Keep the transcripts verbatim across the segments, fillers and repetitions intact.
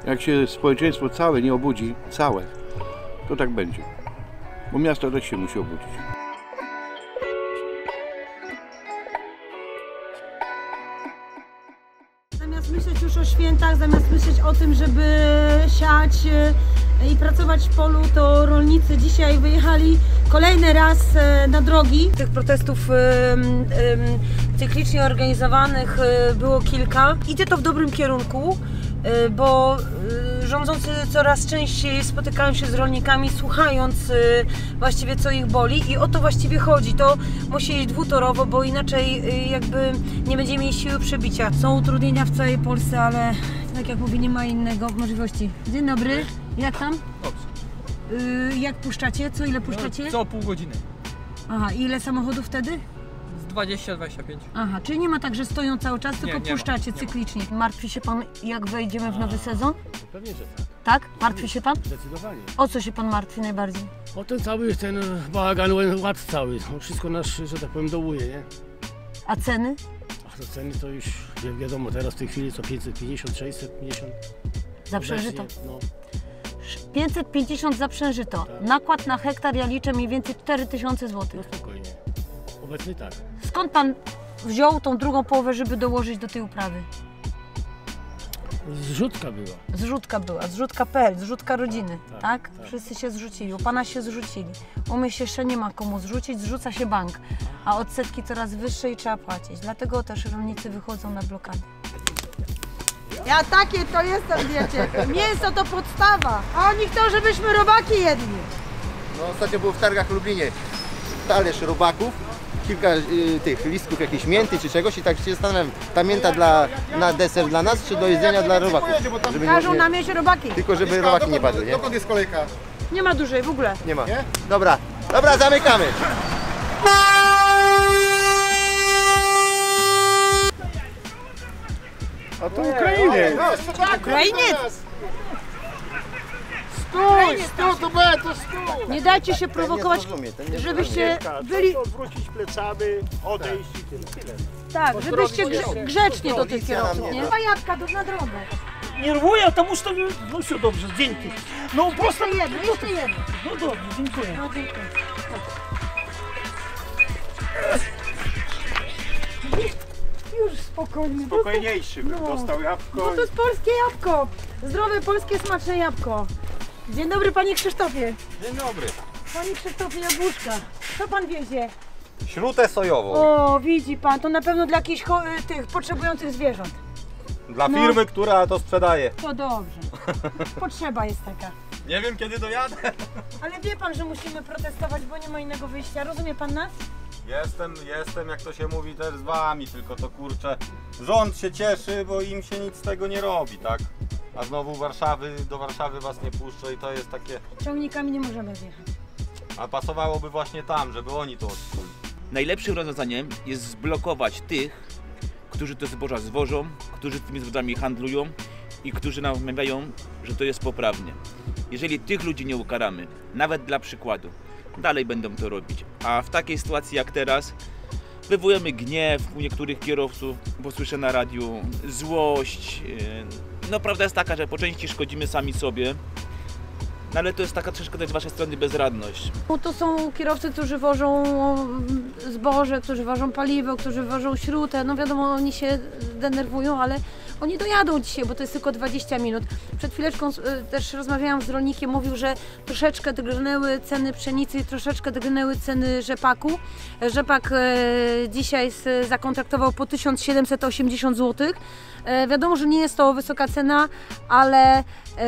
Jak się społeczeństwo całe nie obudzi, całe, to tak będzie. Bo miasto też się musi obudzić. Zamiast myśleć już o świętach, zamiast myśleć o tym, żeby siać i pracować w polu, to rolnicy dzisiaj wyjechali kolejny raz na drogi. Tych protestów cyklicznie organizowanych było kilka. Idzie to w dobrym kierunku, bo rządzący coraz częściej spotykają się z rolnikami, słuchając właściwie co ich boli, i o to właściwie chodzi. To musi iść dwutorowo, bo inaczej jakby nie będziemy mieli siły przebicia. Są utrudnienia w całej Polsce, ale tak jak mówię, nie ma innego możliwości. Dzień dobry, jak tam? Dobrze. Yy, jak puszczacie? Co ile puszczacie? No, co pół godziny. Aha, i ile samochodów wtedy? Z dwadzieścia do dwudziestu pięciu. Aha, czyli nie ma tak, że stoją cały czas, tylko Nie, nie puszczacie ma, nie cyklicznie. Martwi się pan, jak wejdziemy w nowy sezon? Pewnie, że tak. Tak? Martwi się pan? Zdecydowanie. O co się pan martwi najbardziej? O ten cały ten bałagan, ład cały, no wszystko nas, że tak powiem, dołuje, nie? A ceny? A te ceny to już wi wiadomo, teraz w tej chwili co pięćset pięćdziesiąt, sześćset pięćdziesiąt. Za przeżyto. No. pięćset pięćdziesiąt za przeżyto. Tak. Nakład na hektar ja liczę mniej więcej cztery tysiące No złotych. spokojnie. Obecnie tak. Skąd pan wziął tą drugą połowę, żeby dołożyć do tej uprawy? Zrzutka była. Zrzutka była, zrzutka kropka pe el, zrzutka rodziny, tak? Tak, tak? tak. Wszyscy się zrzucili, u pana się zrzucili. U mnie się jeszcze nie ma komu zrzucić, zrzuca się bank, a odsetki coraz wyższe i trzeba płacić. Dlatego też rolnicy wychodzą na blokady. Ja takie to jestem, wiecie, mięso to podstawa, a oni chcą, żebyśmy robaki jedli. No, ostatnio było w targach w Lublinie talerz robaków, kilka y, tych listków jakiejś mięty czy czegoś, i tak się zastanawiam, ta mięta dla, na deser dla nas, czy do jedzenia dla robaków? Żeby nie- Każą nie- nam jeść robaki. Tylko żeby robaki nie padły, nie? Dokąd jest kolejka? Nie ma dłużej w ogóle. Nie ma. Dobra, dobra, zamykamy. A to Ukrainiec! Ukrainiec! Stój, stój, to będzie, to stój! Nie dajcie się Ten nie prowokować, zrozumie, ten nie żebyście byli, Odwrócić plecami, odejść i tyle. tyle. tak, żebyście grze, grzecznie do tych kierowców, nie? nie? Dwa jabłka na drogę. Нервує, тому що ну все добре, dzięki. Ну просто Jeszcze jedno, jeszcze jedno. ну добре, dziękuję. No, dziękuję. Już spokojnie. Spokojniejszy bym No. dostał jabłko. No to jest polskie jabłko. Zdrowe, polskie, smaczne jabłko. Dzień dobry, panie Krzysztofie. Dzień dobry. Panie Krzysztofie, jabłuszka. Co pan wiezie? Śrutę sojową. O, widzi pan, to na pewno dla jakichś cho- tych potrzebujących zwierząt. Dla no. firmy, która to sprzedaje. To dobrze. Potrzeba jest taka. Nie wiem, kiedy dojadę. Ale wie pan, że musimy protestować, bo nie ma innego wyjścia. Rozumie pan nas? Jestem, jestem, jak to się mówi, też z wami, tylko to kurczę, rząd się cieszy, bo im się nic z tego nie robi, tak? A znowu Warszawy, do Warszawy was nie puszczę i to jest takie... Ciągnikami nie możemy wjechać. A pasowałoby właśnie tam, żeby oni to odczuli. Najlepszym rozwiązaniem jest zblokować tych, którzy te zboża zwożą, którzy tymi zbożami handlują i którzy nam wmawiają, że to jest poprawnie. Jeżeli tych ludzi nie ukaramy, nawet dla przykładu, dalej będą to robić. A w takiej sytuacji jak teraz wywołujemy gniew u niektórych kierowców, bo słyszę na radiu, złość. No prawda jest taka, że po części szkodzimy sami sobie, no ale to jest taka troszeczkę też z waszej strony bezradność. No to są kierowcy, którzy wożą zboże, którzy wożą paliwo, którzy wożą śrutę. No wiadomo, oni się denerwują, ale oni dojadą dzisiaj, bo to jest tylko dwadzieścia minut. Przed chwileczką też rozmawiałam z rolnikiem, mówił, że troszeczkę drgnęły ceny pszenicy i troszeczkę drgnęły ceny rzepaku. Rzepak dzisiaj zakontraktował po tysiąc siedemset osiemdziesiąt złotych. Wiadomo, że nie jest to wysoka cena, ale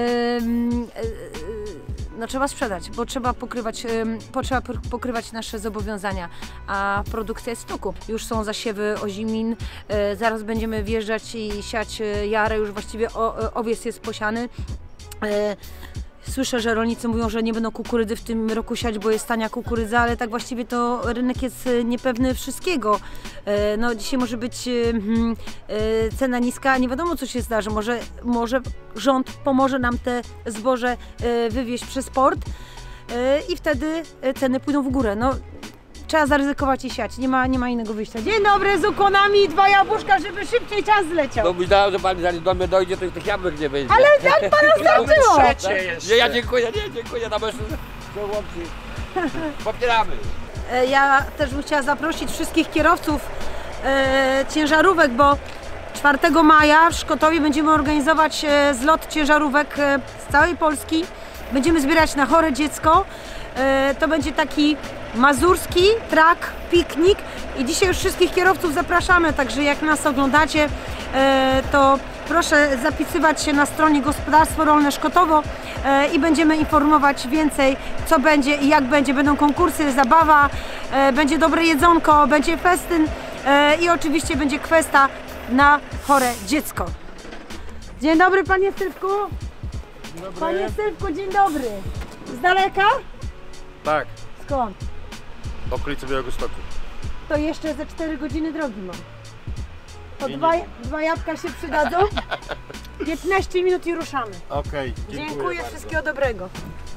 no, trzeba sprzedać, bo trzeba pokrywać, trzeba pokrywać nasze zobowiązania, a produkcja jest w toku. Już są zasiewy ozimin, zaraz będziemy wjeżdżać i siać jarę, już właściwie owiec jest posiany. Słyszę, że rolnicy mówią, że nie będą kukurydzy w tym roku siać, bo jest tania kukurydza, ale tak właściwie to rynek jest niepewny wszystkiego. No, dzisiaj może być cena niska, a nie wiadomo, co się zdarzy. Może, może rząd pomoże nam te zboże wywieźć przez port i wtedy ceny pójdą w górę. No, trzeba zaryzykować i siać, nie ma, nie ma innego wyjścia. Dzień dobry, z ukłonami, dwa jabłuszka, żeby szybciej czas zleciał. No myślałem, że pani zanim do mnie dojdzie, to tych jabłek nie będzie. Ale jak pana starczyło? Nie, ja dziękuję, nie, dziękuję, na mężczyzn. Popieramy. Ja też bym chciała zaprosić wszystkich kierowców e, ciężarówek, bo czwartego maja w Szkotowie będziemy organizować e, zlot ciężarówek e, z całej Polski. Będziemy zbierać na chore dziecko. E, to będzie taki mazurski track, piknik i dzisiaj już wszystkich kierowców zapraszamy, także jak nas oglądacie, e, to proszę zapisywać się na stronie Gospodarstwo Rolne Szkotowo e, i będziemy informować więcej, co będzie i jak będzie. Będą konkursy, zabawa, e, będzie dobre jedzonko, będzie festyn e, i oczywiście będzie kwesta na chore dziecko. Dzień dobry, panie Sylwku. Dzień dobry. Panie Sylwku, dzień dobry. Z daleka? Tak, Skąd? okolice Białegostoku. To jeszcze ze cztery godziny drogi mam. To I dwa, nie- dwa jabłka się przydadzą. piętnaście minut i ruszamy. Okej, Dziękuję, bardzo. wszystkiego dobrego.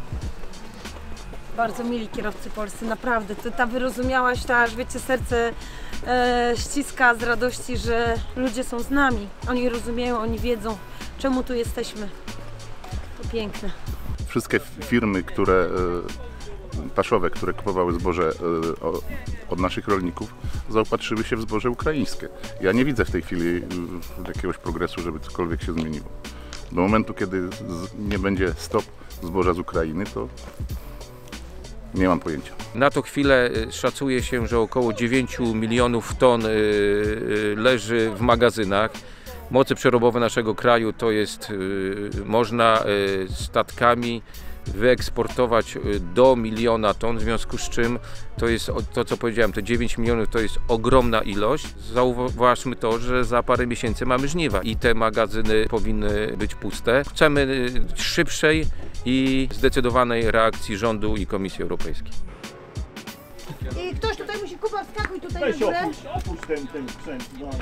Bardzo mili kierowcy polscy, naprawdę. To, ta wyrozumiałaś, ta, aż wiecie, serce e, ściska z radości, że ludzie są z nami. Oni rozumieją, oni wiedzą, czemu tu jesteśmy. To piękne. Wszystkie firmy, które e, paszowe, które kupowały zboże e, o- od naszych rolników, zaopatrzyły się w zboże ukraińskie. Ja nie widzę w tej chwili e, jakiegoś progresu, żeby cokolwiek się zmieniło. Do momentu, kiedy z, nie będzie stop zboża z Ukrainy, to nie mam pojęcia. Na tą chwilę y, szacuje się, że około dziewięć milionów ton y, y, leży w magazynach. Moce przerobowe naszego kraju to jest, y, można y, statkami wyeksportować y, do miliona ton, w związku z czym to jest o- to, co powiedziałem, te dziewięć milionów to jest ogromna ilość. Zauważmy to, że za parę miesięcy mamy żniwa i te magazyny powinny być puste. Chcemy y, szybszej i zdecydowanej reakcji rządu i Komisji Europejskiej. I ktoś tutaj musi, Kuba, wskakuj tutaj Weź na górę. opuść, opuść ten, ten sprzęt. No.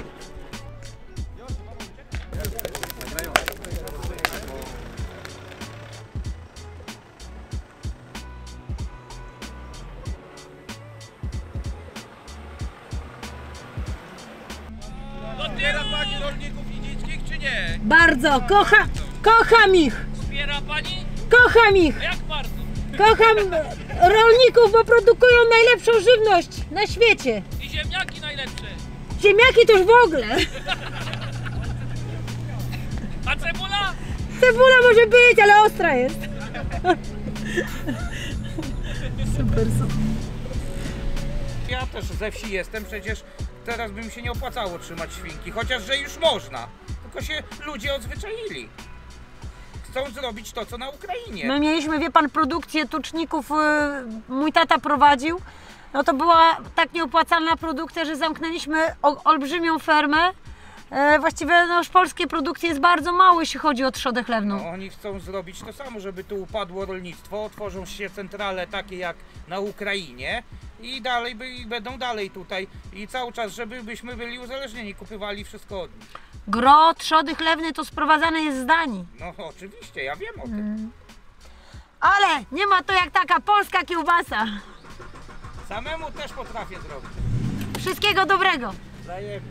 Wspiera pani rolników nidzieckich czy nie? Bardzo, kocha, kocham ich, Wspiera pani? kocham ich. Jak bardzo? Kocham rolników, bo produkują najlepszą żywność na świecie. I ziemniaki najlepsze. Ziemniaki to już w ogóle. A cebula? Cebula może być, ale ostra jest. Super, super. Ja też ze wsi jestem, przecież teraz by mi się nie opłacało trzymać świnki, chociaż że już można. Tylko się ludzie odzwyczaili. Chcą zrobić to, co na Ukrainie. My mieliśmy, wie pan, produkcję tuczników, y, mój tata prowadził. No to była tak nieopłacalna produkcja, że zamknęliśmy o, olbrzymią fermę. E, właściwie no, już polskie produkcje jest bardzo mało, jeśli chodzi o trzodę chlewną. No, oni chcą zrobić to samo, żeby tu upadło rolnictwo, otworzą się centrale takie jak na Ukrainie i dalej by, i będą dalej tutaj i cały czas, żeby byśmy byli uzależnieni, kupywali wszystko od nich. Gro trzody chlewnej to sprowadzane jest z Danii. No oczywiście, ja wiem o tym. Mm. Ale nie ma to jak taka polska kiełbasa. Samemu też potrafię zrobić. Wszystkiego dobrego. Wzajemnie.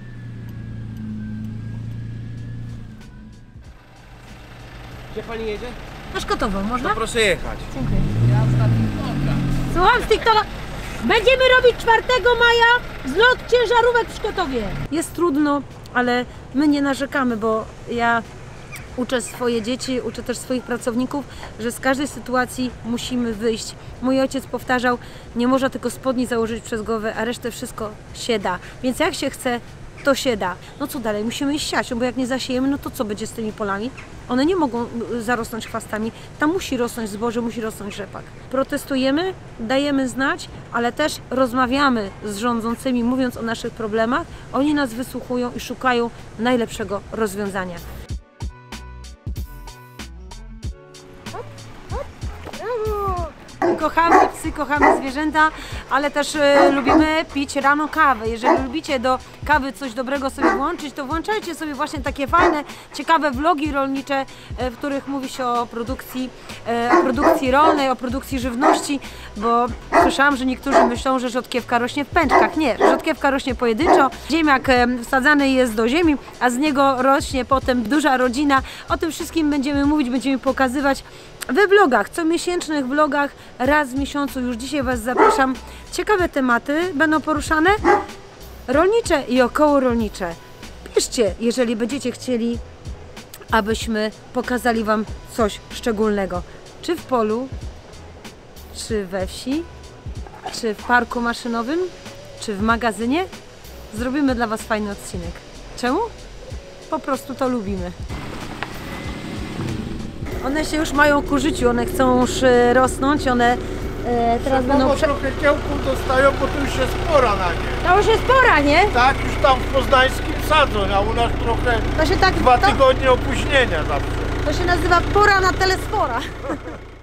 Gdzie pani jedzie? Do Szkotowa, można? Proszę jechać. Dziękuję. Słucham z TikToka. Będziemy robić czwartego maja zlot ciężarówek w Szkotowie. Jest trudno, ale my nie narzekamy, bo ja uczę swoje dzieci, uczę też swoich pracowników, że z każdej sytuacji musimy wyjść. Mój ojciec powtarzał, nie można tylko spodni założyć przez głowę, a resztę wszystko się da. Więc jak się chce, to się da. No co dalej? Musimy iść siać, bo jak nie zasiejemy, no to co będzie z tymi polami? One nie mogą y, zarosnąć chwastami. Tam musi rosnąć zboże, musi rosnąć rzepak. Protestujemy, dajemy znać, ale też rozmawiamy z rządzącymi, mówiąc o naszych problemach. Oni nas wysłuchują i szukają najlepszego rozwiązania. Kochamy psy, kochamy zwierzęta, ale też y, lubimy pić rano kawę. Jeżeli lubicie do kawy coś dobrego sobie włączyć, to włączajcie sobie właśnie takie fajne, ciekawe vlogi rolnicze, w których mówi się o produkcji, o produkcji rolnej, o produkcji żywności, bo słyszałam, że niektórzy myślą, że rzodkiewka rośnie w pęczkach. Nie, rzodkiewka rośnie pojedynczo, ziemniak wsadzany jest do ziemi, a z niego rośnie potem duża rodzina. O tym wszystkim będziemy mówić, będziemy pokazywać we vlogach, comiesięcznych vlogach, raz w miesiącu. Już dzisiaj Was zapraszam. Ciekawe tematy będą poruszane, rolnicze i około rolnicze. Piszcie, jeżeli będziecie chcieli, abyśmy pokazali Wam coś szczególnego. Czy w polu, czy we wsi, czy w parku maszynowym, czy w magazynie. Zrobimy dla Was fajny odcinek. Czemu? Po prostu to lubimy. One się już mają ku życiu, one chcą już rosnąć, one e, teraz będą... Prze... trochę kiełków dostają, bo to już jest pora na nie. To już jest pora, nie? Tak, już tam w Poznańskim sadzą, a u nas trochę to się tak, dwa to... tygodnie opóźnienia zawsze. To się nazywa pora na telespora.